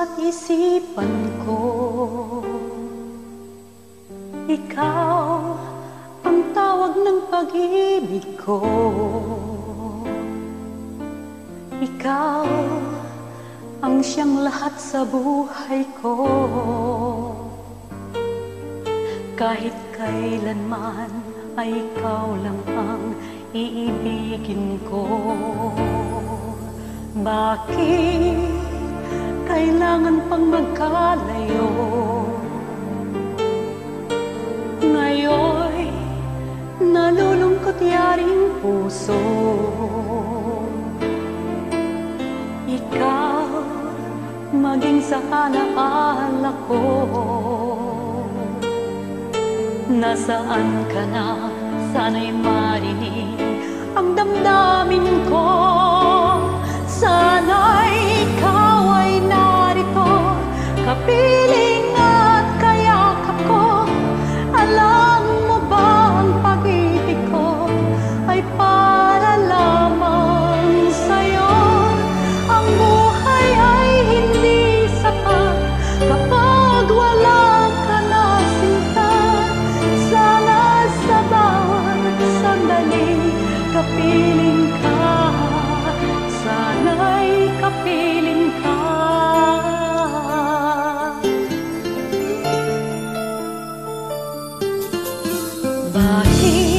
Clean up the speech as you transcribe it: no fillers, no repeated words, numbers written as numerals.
puso't isipan ko. Ikaw ang tawag ng pag-ibig ko. Ikaw ang siyang lahat sa buhay ko. Kahit kailanman ay ikaw lang ang iibigin ko. Bakit kailangan pang magkalayo? Ngayon nalulungkot yaring puso. Ikaw maging sa alaala ko. Nasaan ka na? Sana'y marinig ang damdamin ko. Sana'y ikaw ay narito, kapiling at kayakap ko. Alam mo ba ang pag-ibig ko ay para lamang sa'yo? Ang buhay ay hindi sapat kapag wala ka na, sinta. Sana sa bawat sandali kapiling ka. Sana'y kapiling ka. Bakit